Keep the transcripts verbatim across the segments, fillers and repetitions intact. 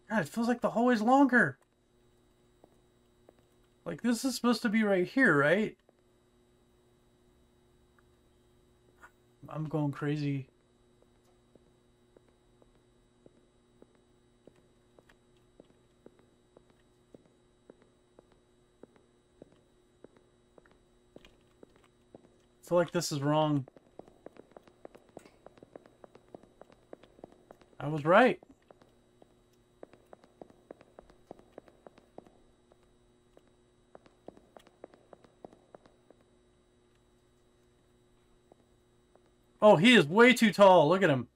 God, it feels like the hallway's longer. Like, this is supposed to be right here, right? I'm going crazy. I feel like this is wrong. I was right. Oh, he is way too tall. Look at him.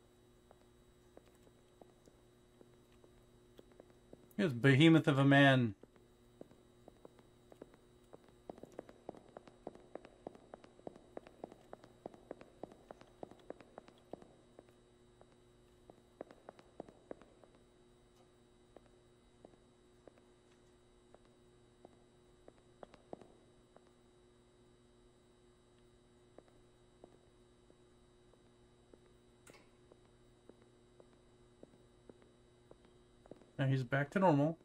He is a behemoth of a man. Now he's back to normal.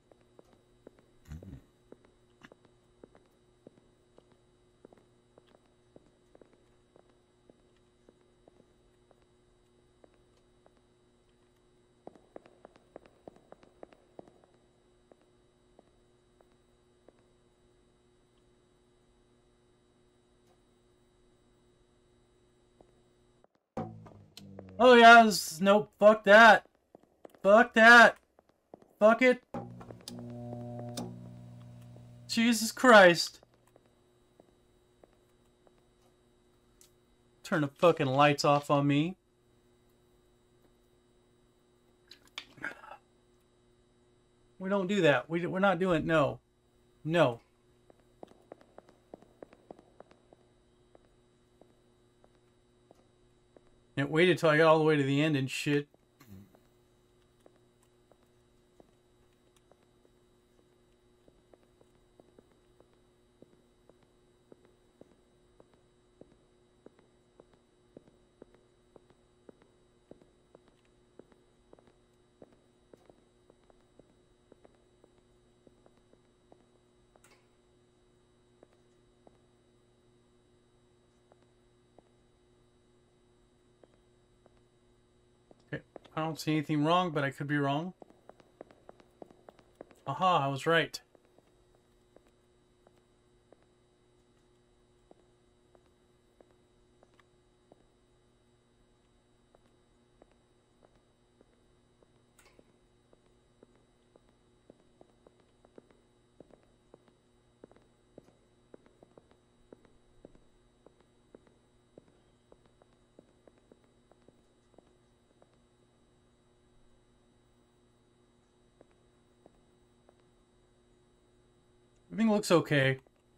Oh yeah, this, nope, fuck that. Fuck that. Fuck it. Jesus Christ. Turn the fucking lights off on me. We don't do that. We, we're not doing... No. No. It waited till I got all the way to the end and shit. I don't see anything wrong, but I could be wrong. Aha, I was right. Everything looks okay.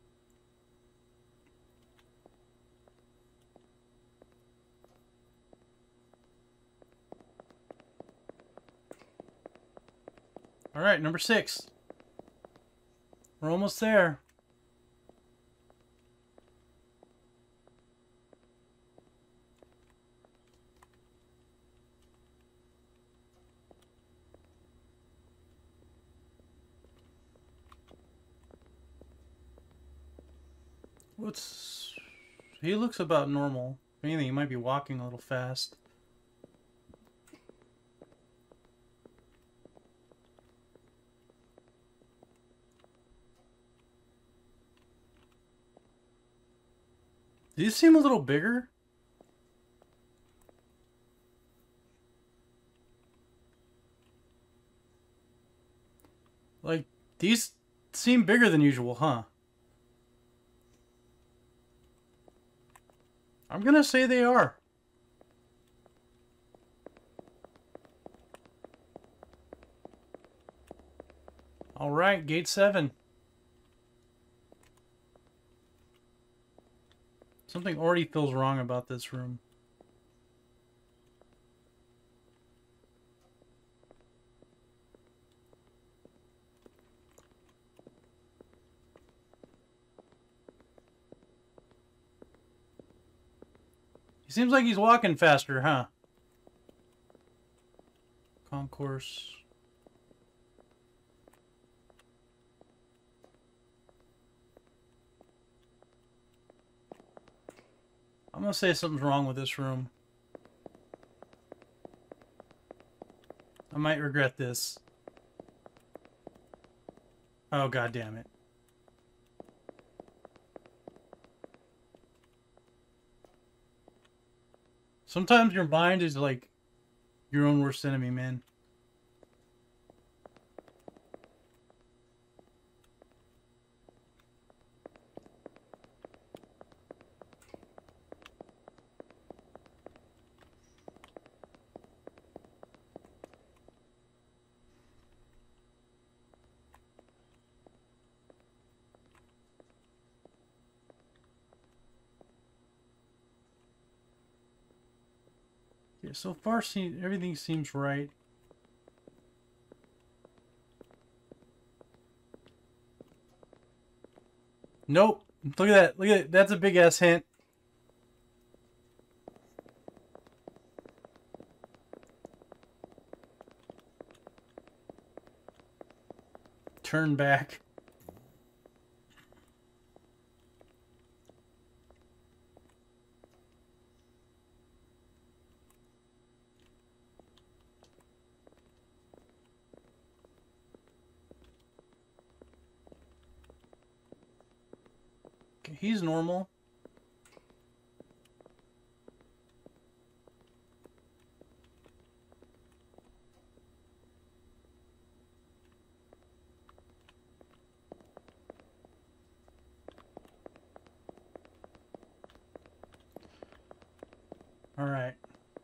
Alright, number six. We're almost there. What's... He looks about normal. If anything, he might be walking a little fast. These seem a little bigger. Like, these seem bigger than usual, huh? I'm gonna say they are. Alright, gate seven. Something already feels wrong about this room. He seems like he's walking faster, huh? Concourse. I'm gonna say something's wrong with this room. I might regret this. Oh, god damn it. Sometimes your mind is like your own worst enemy, man. Yeah, so far, see, everything seems right. Nope. Look at that. Look at it. That's a big ass hint. Turn back. Okay, he's normal. All right.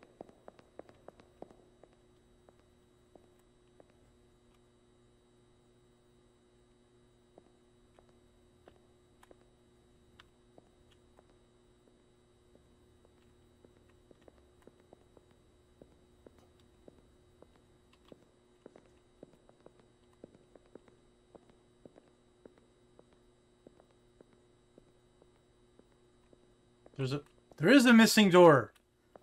There's a there is a missing door.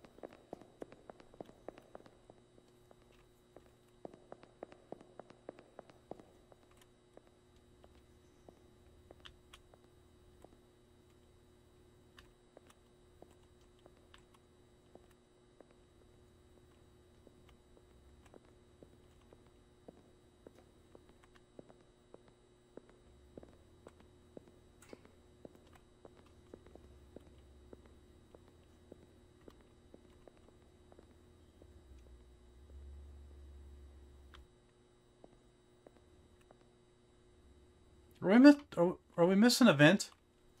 Are we miss are, are we missing a vent?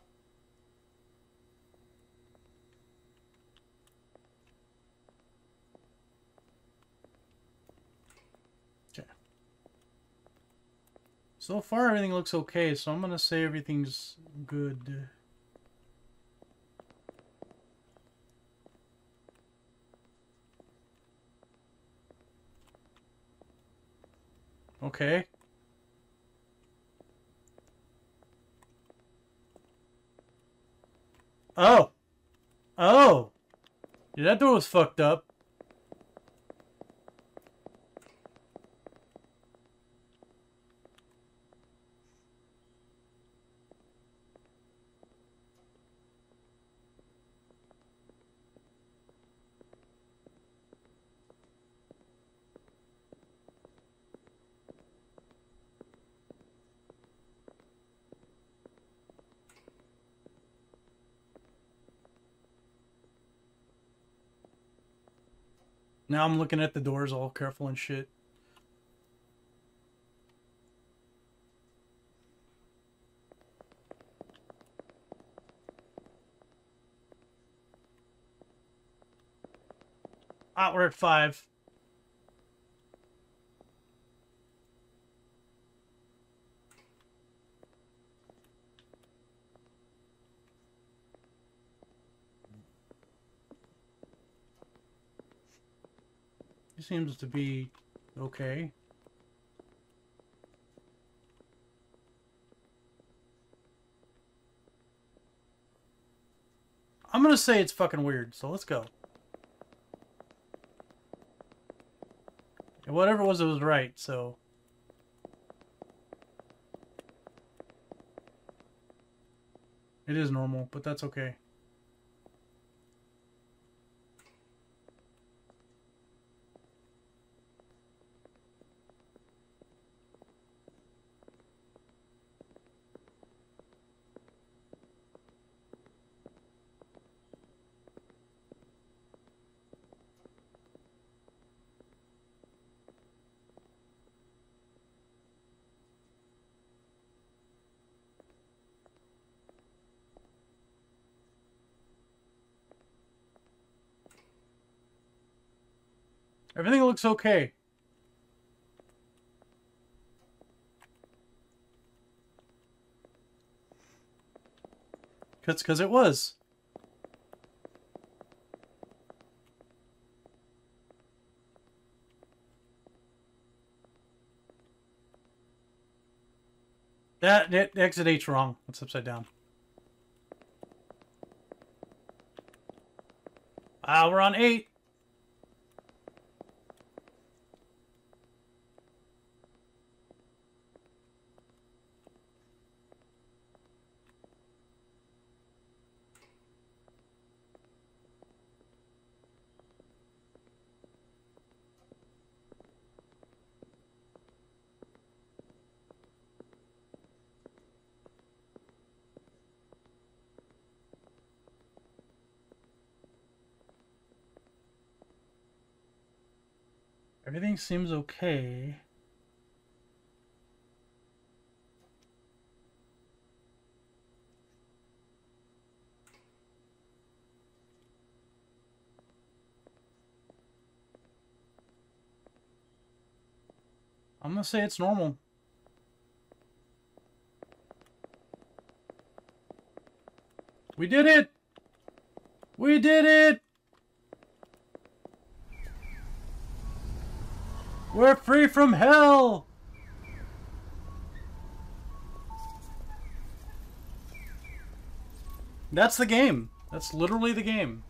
Okay. So far everything looks okay, so I'm gonna say everything's good. Okay. Oh. Oh. Yeah, that door was fucked up. Now I'm looking at the doors all careful and shit. Ah, we're at five. He seems to be okay. I'm gonna say it's fucking weird, so let's go. And whatever it was, it was right, so... It is normal, but that's okay. Everything looks okay. That's because it was. That, that exit eight's wrong. It's upside down. Ah, we're on eight. Everything seems okay. I'm gonna say it's normal. We did it! We did it! We're free from hell! That's the game. That's literally the game.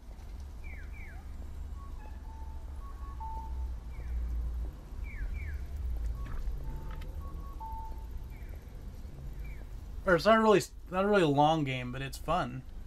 Or it's not really not really a long game, but it's fun.